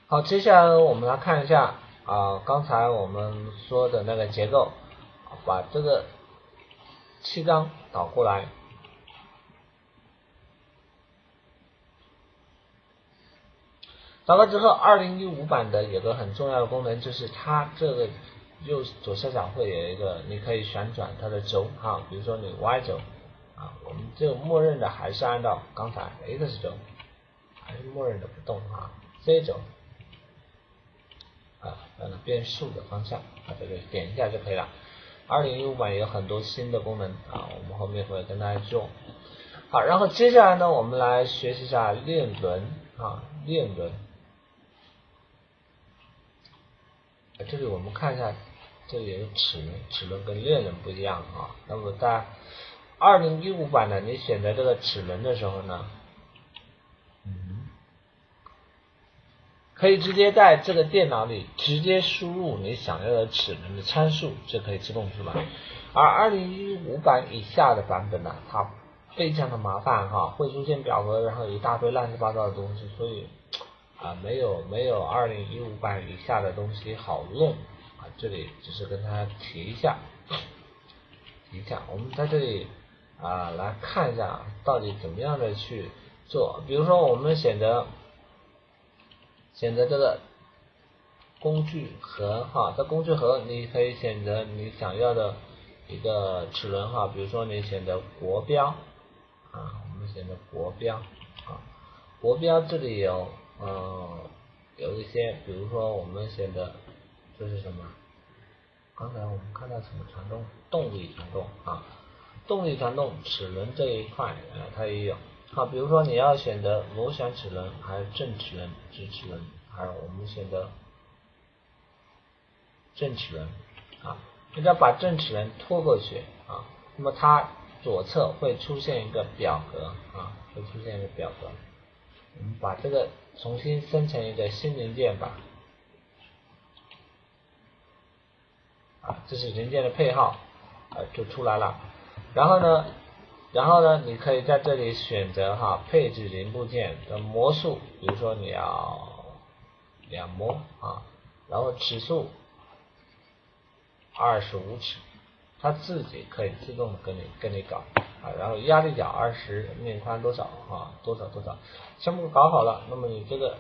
好，接下来我们来看一下刚才我们说的那个结构，把这个气缸导过来。导过之后，2015版的有个很重要的功能，就是它这个左下角会有一个，你可以旋转它的轴比如说你 Y 轴我们这个默认的还是按照刚才 X 轴，还是默认的不动Z 轴让它变数的方向这个点一下就可以了。2015版有很多新的功能我们后面会跟大家做。好，然后接下来呢，我们来学习一下链轮链轮。这里我们看一下，这里有个齿轮跟链轮不一样那么在2015版呢，你选择这个齿轮的时候呢，可以直接在这个电脑里直接输入你想要的齿轮的参数，就可以自动出来。而2015版以下的版本呢，它非常的麻烦会出现表格，然后一大堆乱七八糟的东西，所以没有2015版以下的东西好用这里只是跟大家提一下。我们在这里来看一下到底怎么样的去做。比如说我们选择这个工具盒在工具盒你可以选择你想要的一个齿轮比如说你选择国标我们选择国标国标这里有一些，比如说我们选的这是什么？刚才我们看到什么传动？动力传动动力传动齿轮这一块它也有比如说你要选择螺旋齿轮还是正齿轮、直齿轮，还有我们选择正齿轮你只要把正齿轮拖过去那么它左侧会出现一个表格会出现一个表格。我们把这个重新生成一个新零件吧这是零件的配号就出来了。然后呢你可以在这里选择配置零部件的模数，比如说你要2模然后齿数25齿，它自己可以自动跟你搞然后压力角20，面宽多少多少，全部搞好了，那么你这个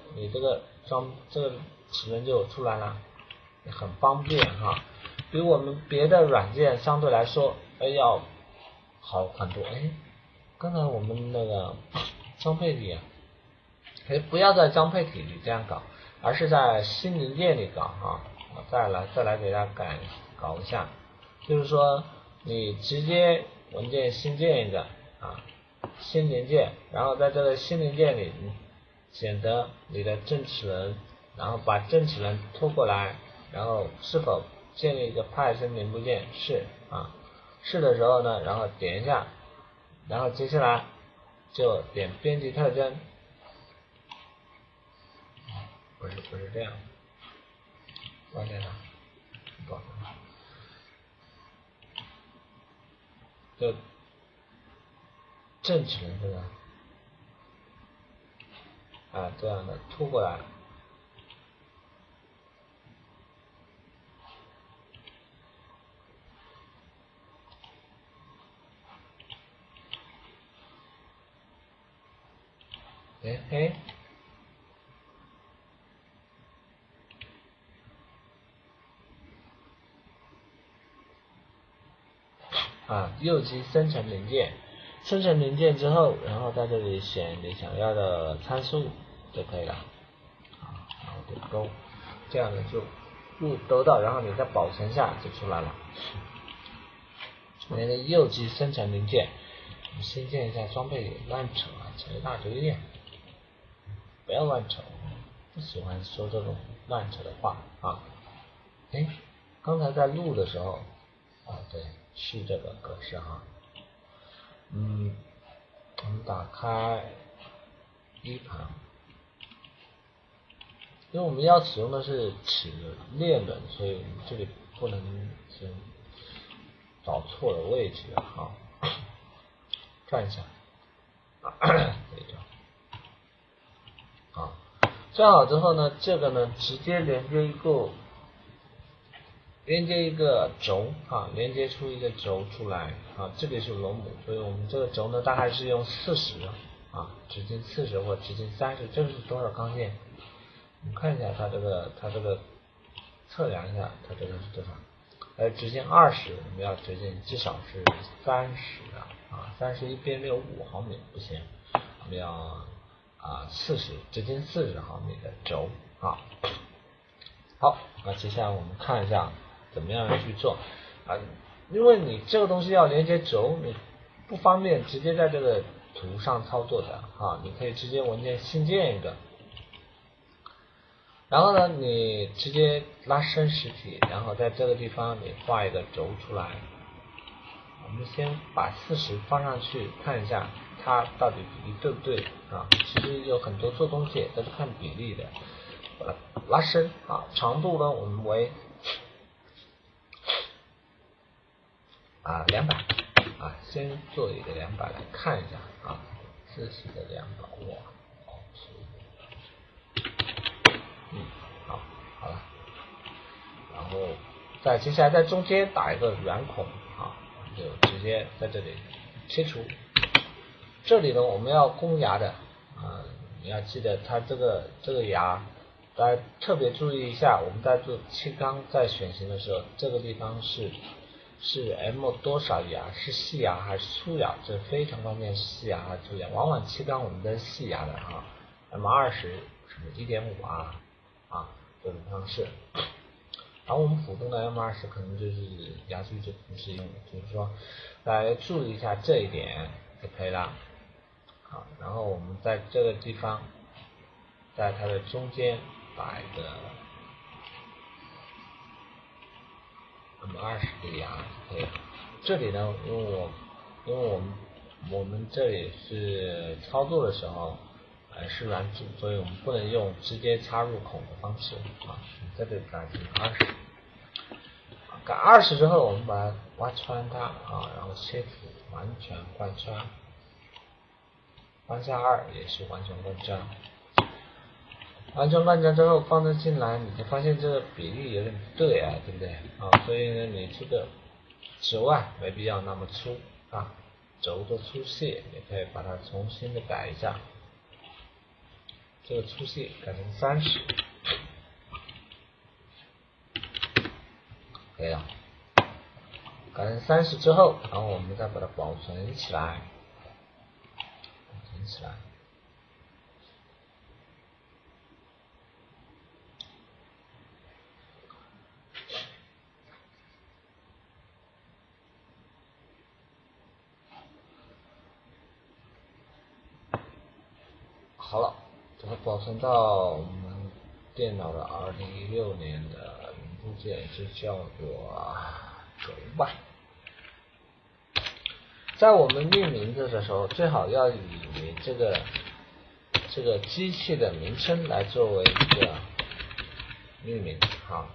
齿轮就出来了，也很方便比我们别的软件相对来说要好很多。刚才我们那个装配体不要在装配体里这样搞，而是在新零件里搞我再来给大家搞一下，就是说你直接文件新建一个新零件，然后在这个新零件里选择你的正齿轮，然后把正齿轮拖过来，然后是否建立一个派生零部件是的时候呢，然后点一下，然后接下来就点编辑特征不是这样，关键了就正齿轮这个这样的拖过来右击生成零件，生成零件之后，然后在这里选你想要的参数就可以了然后点勾，这样的就得到，然后你再保存下就出来了。那个右击生成零件，我们先建一下装备，乱扯一大堆不要乱扯，不喜欢说这种乱扯的话刚才在录的时候对，是这个格式我们打开一盘，因为我们要使用的是齿链轮，所以我们这里不能先找错了位置转一下这装好之后呢，这个呢直接连接一个轴啊，连接出一个轴出来啊，这里是螺母，所以我们这个轴呢大概是用40啊，直径40或直径30，这是多少钢线？我们看一下它这个测量一下它这个是多少。直径20，我们要直径至少是30啊，31边65毫米不行，我们要直径40毫米的轴啊。好，那接下来我们看一下怎么样去做啊，因为你这个东西要连接轴，你不方便直接在这个图上操作的啊，你可以直接文件新建一个。然后呢，你直接拉伸实体，然后在这个地方你画一个轴出来。我们先把40放上去，看一下它到底比例对不对啊？其实有很多做东西都是看比例的。拉伸啊，长度呢我们为200啊，先做一个200来看一下啊，40的200，哇，好了，然后接下来在中间打一个圆孔啊，就直接在这里切除。这里呢我们要攻牙的啊，你要记得它这个牙，大家特别注意一下，我们在做气缸在选型的时候，这个地方是 M 多少牙，是细牙还是粗牙，这非常关键，是细牙还是粗牙。往往气缸我们都是细牙的啊，M20什么1.5这种方式。然后我们普通的 M20可能就是牙距就不适用了，就是说大家注意一下这一点就可以了。好，然后我们在这个地方，在它的中间打一个M20的牙就可以了。这里呢，因为我们这里是操作的时候是软组，所以我们不能用直接插入孔的方式啊。在这里改成20，改20之后，我们把它挖穿它啊，然后切除，完全贯穿，弯下2也是完全贯穿。完全贯穿之后放置进来，你就发现这个比例有点不对啊，对不对啊？所以呢，你这个轴没必要那么粗啊，轴的粗细你可以把它重新的改一下，这个粗细改成30，可以了。改成30之后，然后我们再把它保存起来，好了，把它保存到我们电脑的2016年的零部件，就叫做轴吧。在我们命名字的时候，最好要以这个机器的名称来作为一个命名啊。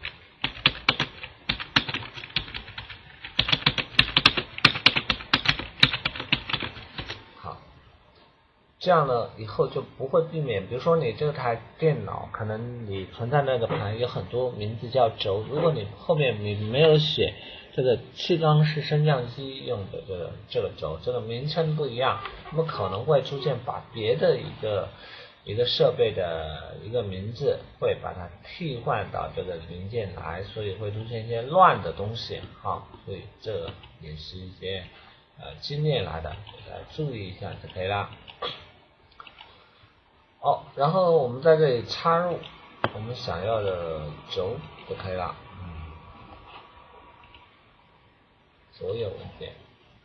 这样呢，以后就不会避免，比如说你这台电脑，可能你存在那个盘有很多名字叫轴，如果你后面你没有写这个气缸式升降机用的这个轴，这个名称不一样，那么可能会出现把别的一个设备的一个名字会把它替换到这个零件来，所以会出现一些乱的东西啊，所以这也是一些经验来的，大家注意一下就可以了。然后我们在这里插入我们想要的轴就可以了。所有文件，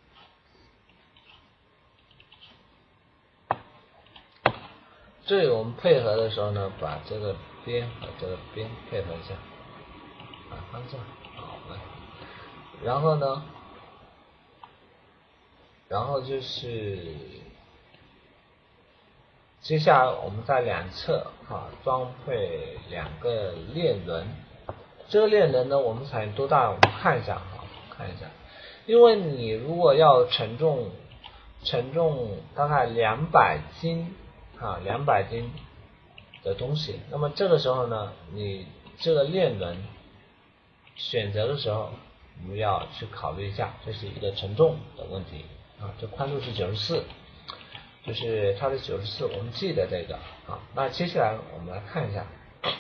这里我们配合的时候呢，把这个边和这个边配合一下，放这，好了。然后呢，就是接下来我们在两侧装配2个链轮，这个链轮呢我们采用多大？我们看一下因为你如果要承重大概200斤200斤的东西。那么这个时候呢，你这个链轮选择的时候，我们要去考虑一下，这是一个承重的问题啊。这宽度是94，就是它的94，我们记得这个啊。那接下来我们来看一下。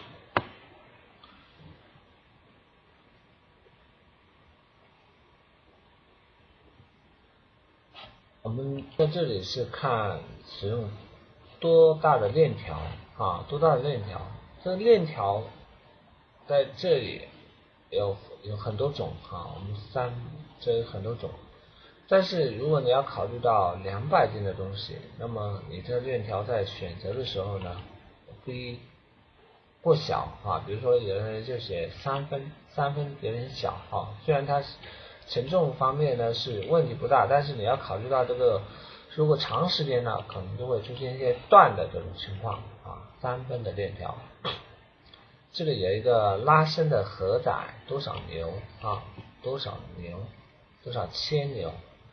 我们在这里是看使用多大的链条啊，多大的链条？这个链条在这里有很多种啊，我们这有很多种。但是如果你要考虑到200斤的东西，那么你这链条在选择的时候呢，不宜过小啊。比如说有的人就写3分有点小啊，虽然它承重方面呢是问题不大，但是你要考虑到这个，如果长时间呢，可能就会出现一些断的这种情况啊。3分的链条，这里有一个拉伸的荷载多少牛啊？多少千牛？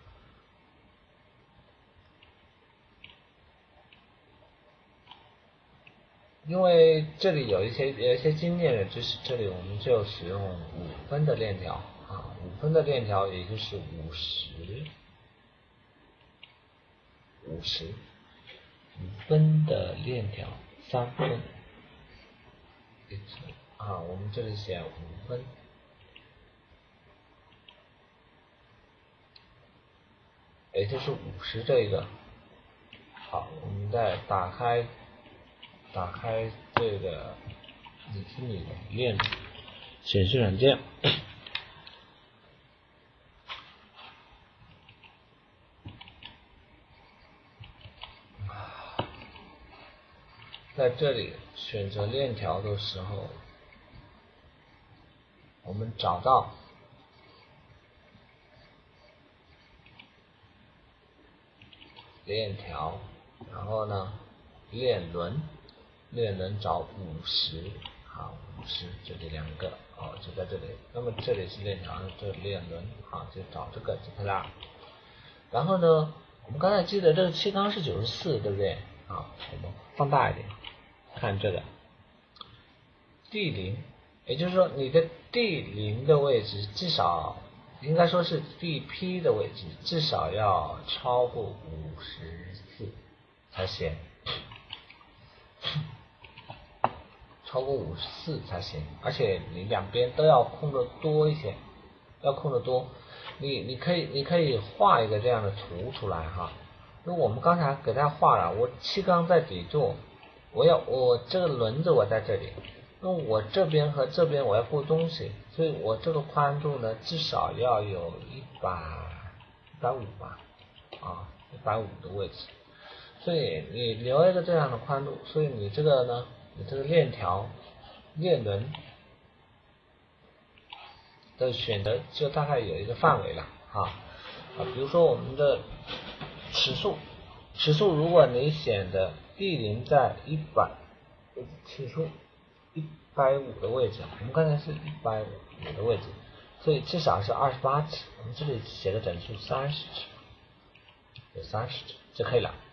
因为这里有一些经验的知识，这里我们就使用5分的链条啊，5分的链条也就是50，5分的链条3分啊，我们这里写5分，也就是50这一个。好，我们再打开这个你心里的链显示软件，在这里选择链条的时候，我们找到链条，然后呢链轮找50，好，50这里2个哦，就在这里。那么这里是链条，这里链轮，好，就找这个就可以了。然后呢，我们刚才记得这个气缸是94，对不对？啊，我们放大一点，看这个D0，也就是说你的D0的位置至少应该说是DP 的位置至少要超过54才行，超过54才行，而且你两边都要空的多一些，要空的多。你可以画一个这样的图出来哈。因为我们刚才给它画了，我气缸在底座，我这个轮子我在这里，那我这边和这边我要过东西，所以我这个宽度呢至少要有150吧，啊，150的位置。所以你留一个这样的宽度，所以你这个呢，你这个链轮的选择就大概有一个范围了啊。比如说我们的尺数如果你选的D0在100，尺数150的位置，我们刚才是150的位置，所以至少是28尺，我们这里写个整数30尺，有30尺就可以了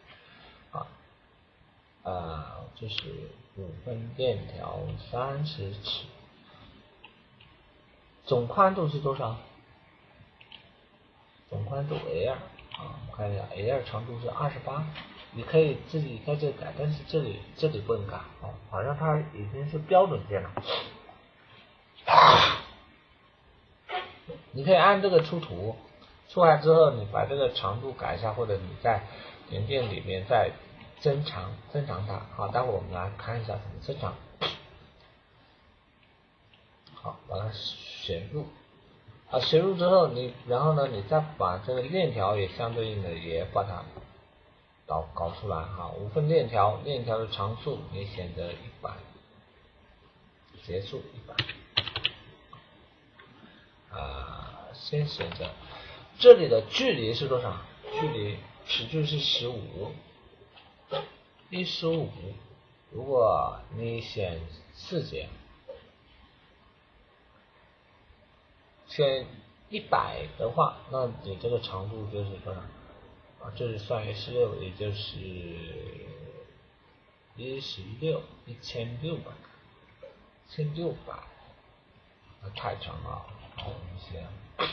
啊。就是5分链条30尺，总宽度是多少？总宽度 A2 啊，我们看一下 A2 长度是28，你可以自己在这改，但是这里不能改啊，好像它已经是标准件了。你可以按这个出图，出来之后你把这个长度改一下，或者你在元件里面再增长它。好，待会儿我们来看一下怎么增长。好，把它选入。选入之后，然后呢，你再把这个链条也相对应的也把它搞出来哈。5分链条的长数你选择100，结束100。先选择这里的距离是多少？尺距是15，如果你选4节。选100的话，那你这个长度就是多少？这是算为16，也就是 1600，那太长了，我们先。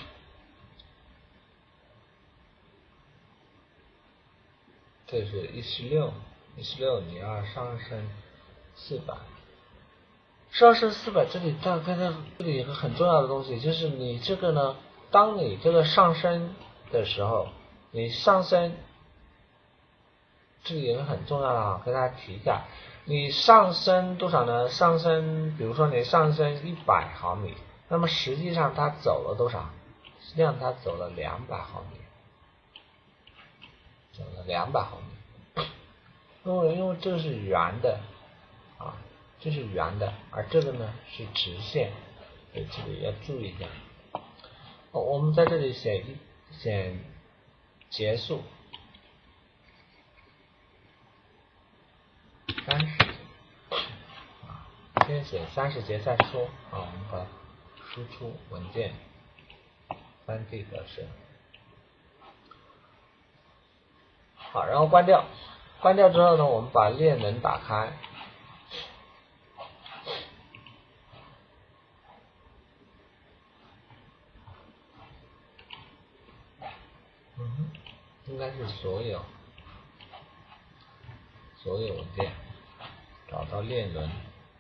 这是16，你要上升400，上升400，这里大概这里有个很重要的东西，就是你这个呢，当你这个上升的时候，你上升，这里有个很重要的啊，跟大家提一下，你上升多少呢？上升，比如说你上升100毫米，那么实际上它走了多少？实际上它走了200毫米，走了200毫米。因为这个是圆的啊，这是圆的，而这个呢是直线，所以这里要注意一下。我们在这里选结束30节啊，先写30节再说啊。我们把输出文件3D 格式，好，然后关掉。关掉之后呢，我们把猎能打开。应该是所有文件，找到猎轮，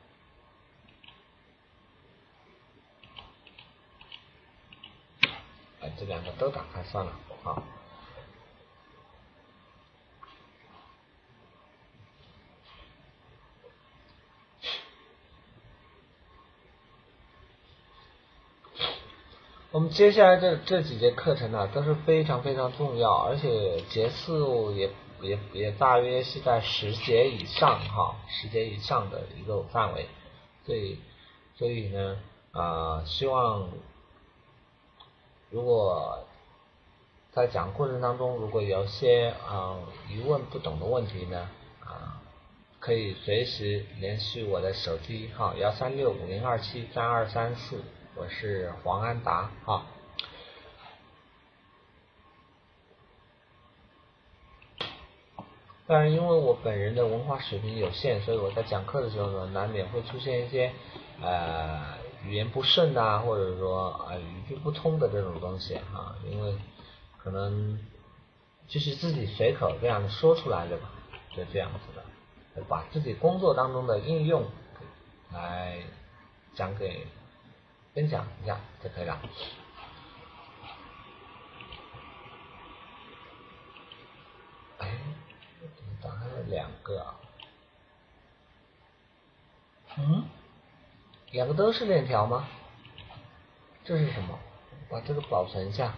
这两个都打开算了啊。我们接下来这几节课程呢，都是非常非常重要，而且节数也大约是在10节以上哈，10节以上的一个范围，所以呢希望如果在讲过程当中，如果有些疑问不懂的问题呢可以随时联系我的手机号13650273234，我是黄安达哈。当然，因为我本人的文化水平有限，所以我在讲课的时候呢，难免会出现一些语言不顺啊，或者说语句不通的这种东西啊，因为可能就是自己随口这样说出来的吧，就这样子的，把自己工作当中的应用来分享一下就可以了。打开了2个2个都是链条吗？这是什么？把这个保存一下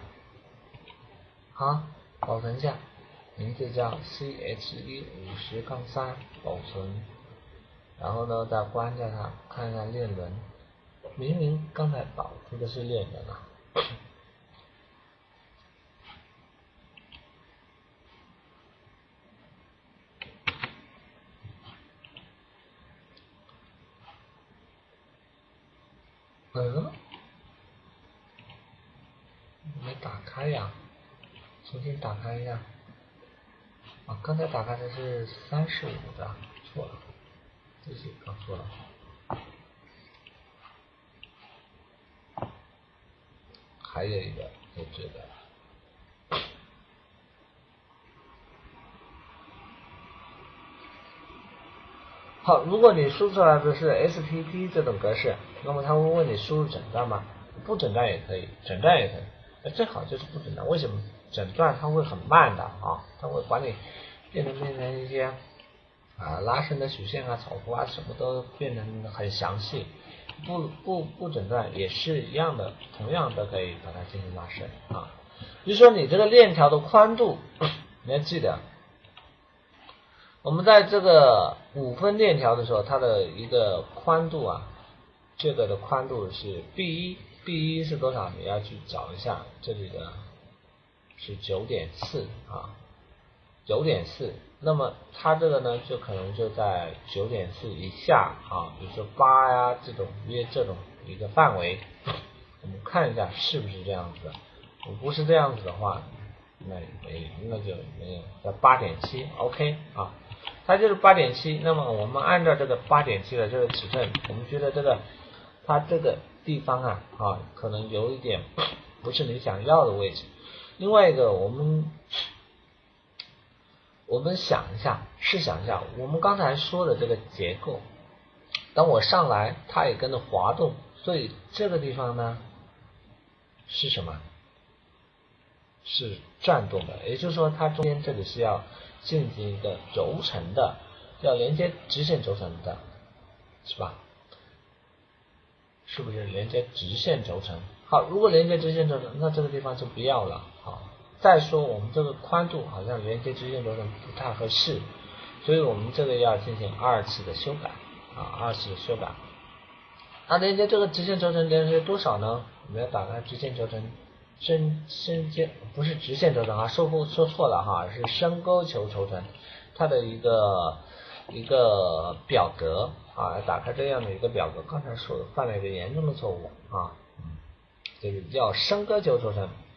保存一下，名字叫 CHE50-3，保存，然后呢再关掉它，看一下链轮，明明刚才导出的是链轮啊。没打开呀，重新打开一下。刚才打开的是35的，错了，这些搞错了。还有一个就这个。好，如果你输出来的是 SPT 这种格式，那么他会问你输入诊断吗？不诊断也可以，诊断也可以。最好就是不诊断，为什么？诊断它会很慢的它会把你变成一些拉伸的曲线啊、草图啊，什么都变成很详细。不诊断也是一样的，同样都可以把它进行拉伸比如说你这个链条的宽度，你要记得，我们在这个5分链条的时候，它的一个宽度这个的宽度是 B1 是多少？你要去找一下，这里的是 9.4 9.4，那么它这个呢就可能就在 9.4 以下比如说8呀这种约这种一个范围，我们看一下是不是这样子的。如果不是这样子的话，那就没有，在 8.7 OK 它就是 8.7， 那么我们按照这个 8.7 的这个尺寸，我们觉得它这个地方可能有一点不是你想要的位置。另外一个，我们想一下，试想一下，我们刚才说的这个结构，当我上来，它也跟着滑动，所以这个地方呢是什么？是转动的，也就是说它中间这里是要进行一个轴承的，要连接直线轴承的，是吧？是不是连接直线轴承？好，如果连接直线轴承，那这个地方就不要了。好，再说我们这个宽度好像连接直线轴承不太合适，所以我们这个要进行二次的修改二次的修改。那连接这个直线轴承连接多少呢？我们要打开直线轴承升阶，不是直线轴承说错了是深沟球轴承，它的一个表格打开这样的一个表格，刚才犯了一个严重的错误就是叫深沟球轴承